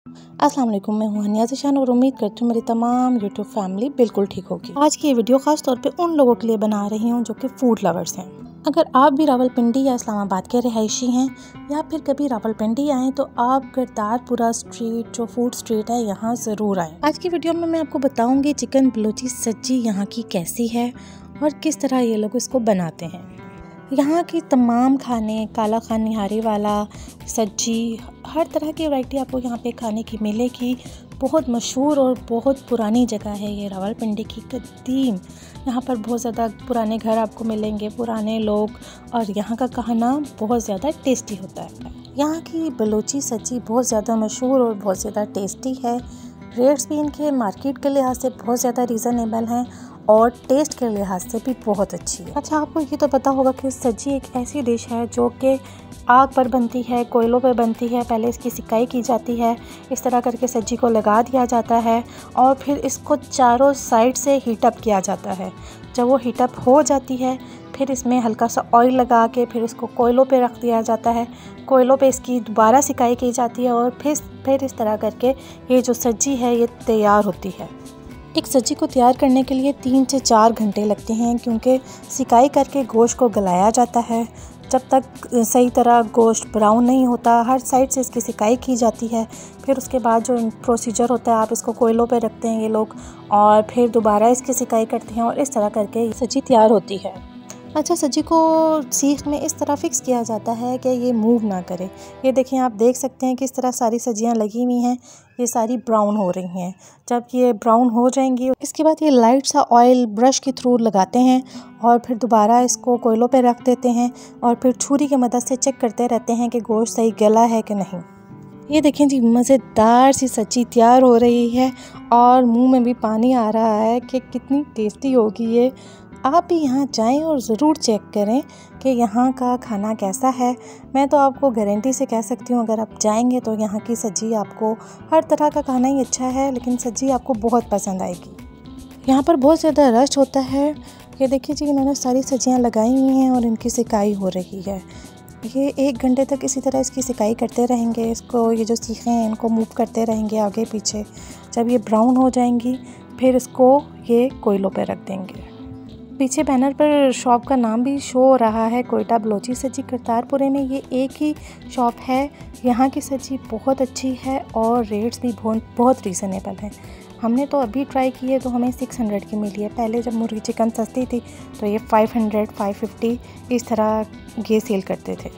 अस्सलाम वालेकुम, मैं हूं हनिया ज़ीशान और उम्मीद करती हूँ मेरी तमाम यूट्यूब फैमिली बिल्कुल ठीक होगी। आज की ये वीडियो ख़ास तौर पे उन लोगों के लिए बना रही हूँ जो कि फूड लवर्स हैं। अगर आप भी रावलपिंडी या इस्लामाबाद के रहायशी हैं या फिर कभी रावलपिंडी आएँ तो आप करतारपुरा स्ट्रीट जो फूड स्ट्रीट है यहाँ ज़रूर आएँ। आज की वीडियो में मैं आपको बताऊँगी चिकन बलोची सज्जी यहाँ की कैसी है और किस तरह ये लोग इसको बनाते हैं। यहाँ की तमाम खाने, काला खान निहारी वाला, सज्जी, हर तरह की वैरायटी आपको यहाँ पे खाने की मिलेगी। बहुत मशहूर और बहुत पुरानी जगह है ये रावलपिंडी की कदीम। यहाँ पर बहुत ज़्यादा पुराने घर आपको मिलेंगे, पुराने लोग, और यहाँ का खाना बहुत ज़्यादा टेस्टी होता है। यहाँ की बलोची सज्जी बहुत ज़्यादा मशहूर और बहुत ज़्यादा टेस्टी है। रेट्स भी इनके मार्केट के लिहाज से बहुत ज़्यादा रीज़नेबल हैं और टेस्ट के लिहाज से भी बहुत अच्छी है। अच्छा, आपको ये तो पता होगा कि सज्जी एक ऐसी डिश है जो कि आग पर बनती है, कोयलों पर बनती है। पहले इसकी सिकाई की जाती है, इस तरह करके सज्जी को लगा दिया जाता है और फिर इसको चारों साइड से हीटअप किया जाता है। जब वो हीटअप हो जाती है फिर इसमें हल्का सा ऑयल लगा के फिर इसको कोयलों पे रख दिया जाता है। कोयलों पे इसकी दोबारा सिकाई की जाती है और फिर इस तरह करके ये जो सज्जी है ये तैयार होती है। एक सज्जी को तैयार करने के लिए 3 से 4 घंटे लगते हैं क्योंकि सिकाई करके गोश्त को गलाया जाता है। जब तक सही तरह गोश्त ब्राउन नहीं होता, हर साइड से इसकी सिकाई की जाती है। फिर उसके बाद जो प्रोसीजर होता है, आप इसको कोयलों पे रखते हैं ये लोग और फिर दोबारा इसकी सिकाई करते हैं और इस तरह करके सज्जी तैयार होती है। अच्छा, सज्जी को सीख में इस तरह फिक्स किया जाता है कि ये मूव ना करे। ये देखें, आप देख सकते हैं कि इस तरह सारी सब्जियां लगी हुई हैं, ये सारी ब्राउन हो रही हैं। जब ये ब्राउन हो जाएंगी इसके बाद ये लाइट सा ऑयल ब्रश के थ्रू लगाते हैं और फिर दोबारा इसको कोयलों पे रख देते हैं और फिर छुरी की मदद से चेक करते रहते हैं कि गोश्त सही गला है कि नहीं। ये देखें जी, मज़ेदार सी सब्जी तैयार हो रही है और मुंह में भी पानी आ रहा है कि कितनी टेस्टी होगी ये। आप भी यहाँ जाएं और ज़रूर चेक करें कि यहाँ का खाना कैसा है। मैं तो आपको गारंटी से कह सकती हूँ, अगर आप जाएंगे तो यहाँ की सब्जी, आपको हर तरह का खाना ही अच्छा है लेकिन सब्जी आपको बहुत पसंद आएगी। यहाँ पर बहुत ज़्यादा रश होता है। ये देखिए जी, इन्होंने सारी सब्जियाँ लगाई हुई हैं और इनकी सिकाई हो रही है। ये 1 घंटे तक इसी तरह इसकी सिकाई करते रहेंगे। इसको, ये जो सीखें हैं इनको मूव करते रहेंगे आगे पीछे। जब ये ब्राउन हो जाएंगी फिर इसको ये कोयलों पर रख देंगे। पीछे बैनर पर शॉप का नाम भी शो हो रहा है, कोयटा बलोची सज्जी करतारपुरे में। ये एक ही शॉप है। यहाँ की सब्जी बहुत अच्छी है और रेट्स भी बहुत रीज़नेबल है। हमने तो अभी ट्राई की है तो हमें 600 की मिली है। पहले जब मुर्गी चिकन सस्ती थी तो ये 500, 550 इस तरह ये सेल करते थे।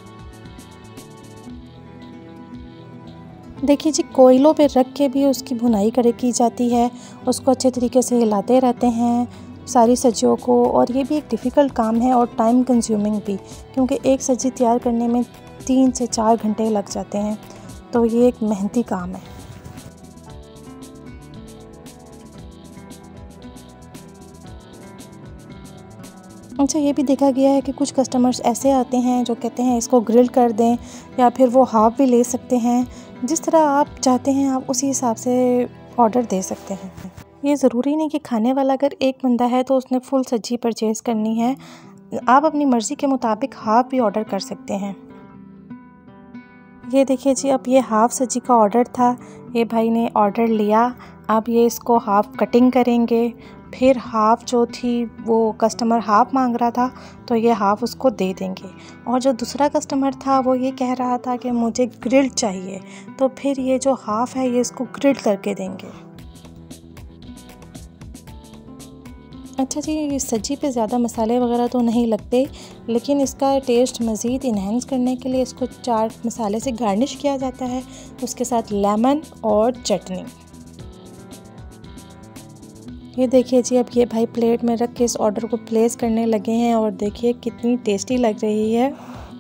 देखिए जी, कोयलों पे रख के भी उसकी भुनाई की जाती है। उसको अच्छे तरीके से हिलाते रहते हैं सारी सब्जियों को, और ये भी एक डिफ़िकल्ट काम है और टाइम कंज्यूमिंग भी, क्योंकि एक सब्ज़ी तैयार करने में 3 से 4 घंटे लग जाते हैं। तो ये एक मेहनती काम है। अच्छा, ये भी देखा गया है कि कुछ कस्टमर्स ऐसे आते हैं जो कहते हैं इसको ग्रिल कर दें या फिर वो हाफ़ भी ले सकते हैं। जिस तरह आप चाहते हैं आप उसी हिसाब से ऑर्डर दे सकते हैं। ये ज़रूरी नहीं कि खाने वाला अगर एक बंदा है तो उसने फुल सब्जी परचेज़ करनी है। आप अपनी मर्ज़ी के मुताबिक हाफ़ भी ऑर्डर कर सकते हैं। ये देखिए जी, अब ये हाफ़ सब्जी का ऑर्डर था, ये भाई ने ऑर्डर लिया। अब ये इसको हाफ़ कटिंग करेंगे, फिर हाफ़ जो थी वो कस्टमर हाफ़ मांग रहा था तो ये हाफ़ उसको दे देंगे। और जो दूसरा कस्टमर था वो ये कह रहा था कि मुझे ग्रिल्ड चाहिए, तो फिर ये जो हाफ़ है ये इसको ग्रिल्ड करके देंगे। अच्छा जी, सब्जी पे ज़्यादा मसाले वगैरह तो नहीं लगते, लेकिन इसका टेस्ट मज़ीद इन्हेंस करने के लिए इसको चाट मसाले से गार्निश किया जाता है, उसके साथ लेमन और चटनी। ये देखिए जी, अब ये भाई प्लेट में रख के इस ऑर्डर को प्लेस करने लगे हैं और देखिए कितनी टेस्टी लग रही है।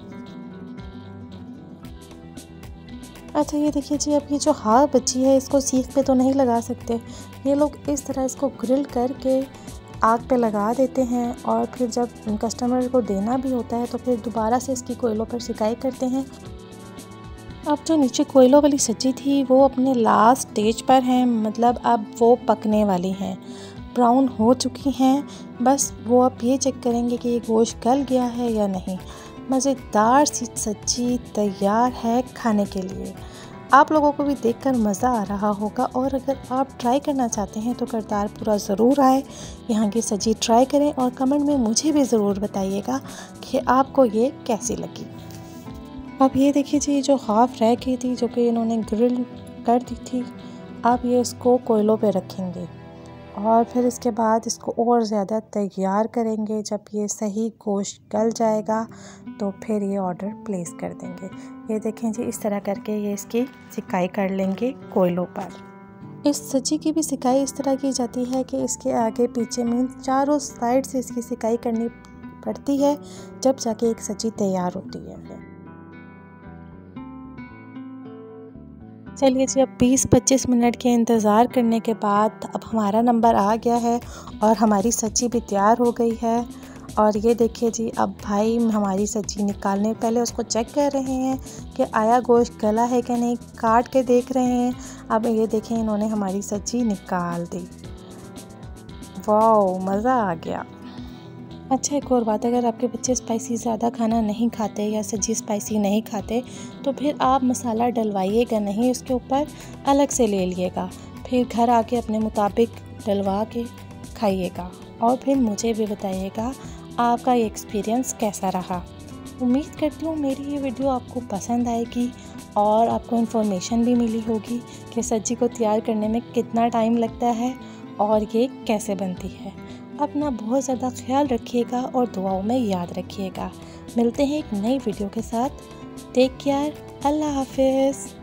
अच्छा, ये देखिए जी, अब ये जो हाफ बची है इसको सीख पे तो नहीं लगा सकते। ये लोग इस तरह इसको ग्रिल करके आग पे लगा देते हैं और फिर जब कस्टमर को देना भी होता है तो फिर दोबारा से इसकी कोयलों पर सिकाई करते हैं। अब जो नीचे कोयलों वाली सब्जी थी वो अपने लास्ट स्टेज पर है, मतलब अब वो पकने वाली हैं, ब्राउन हो चुकी हैं। बस वो अब ये चेक करेंगे कि ये गोश्त गल गया है या नहीं। मज़ेदार सी सब्जी तैयार है खाने के लिए। आप लोगों को भी देखकर मज़ा आ रहा होगा। और अगर आप ट्राई करना चाहते हैं तो करतारपुरा ज़रूर आए, यहाँ की सब्ज़ी ट्राई करें और कमेंट में मुझे भी ज़रूर बताइएगा कि आपको ये कैसी लगी। अब ये देखिए जी, जो हाफ़ रह गई थी जो कि इन्होंने ग्रिल कर दी थी, अब ये इसको कोयलों पे रखेंगे और फिर इसके बाद इसको और ज़्यादा तैयार करेंगे। जब ये सही गोश्त गल जाएगा तो फिर ये ऑर्डर प्लेस कर देंगे। ये देखें जी, इस तरह करके ये इसकी सिकाई कर लेंगे कोयलों पर। इस सब्जी की भी सिकाई इस तरह की जाती है कि इसके आगे पीछे मीन्स चारों साइड से इसकी सिकाई करनी पड़ती है, जब जाके एक सब्जी तैयार होती है। चलिए जी, अब 20-25 मिनट के इंतज़ार करने के बाद अब हमारा नंबर आ गया है और हमारी सब्ज़ी भी तैयार हो गई है। और ये देखिए जी, अब भाई हमारी सब्ज़ी निकालने पहले उसको चेक कर रहे हैं कि आया गोश्त गला है कि नहीं, काट के देख रहे हैं। अब ये देखें, इन्होंने हमारी सब्ज़ी निकाल दी। वाह, मज़ा आ गया। अच्छा, एक और बात, अगर आपके बच्चे स्पाइसी ज़्यादा खाना नहीं खाते या सब्ज़ी स्पाइसी नहीं खाते तो फिर आप मसाला डलवाइएगा नहीं, उसके ऊपर अलग से ले लिएगा, फिर घर आके अपने मुताबिक डलवा के खाइएगा और फिर मुझे भी बताइएगा आपका ये एक्सपीरियंस कैसा रहा। उम्मीद करती हूँ मेरी ये वीडियो आपको पसंद आएगी और आपको इन्फॉर्मेशन भी मिली होगी कि सब्ज़ी को तैयार करने में कितना टाइम लगता है और ये कैसे बनती है। अपना बहुत ज़्यादा ख्याल रखिएगा और दुआओं में याद रखिएगा। मिलते हैं एक नई वीडियो के साथ। टेक केयर, अल्लाह हाफिज़।